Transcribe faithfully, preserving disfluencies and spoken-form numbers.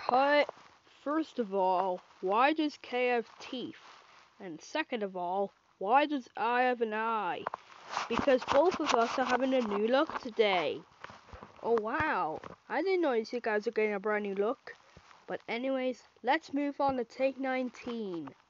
Cut. First of all, why does K have teeth? And second of all, why does I have an eye? Because both of us are having a new look today. Oh wow, I didn't notice you guys are getting a brand new look. But anyways, let's move on to take nineteen.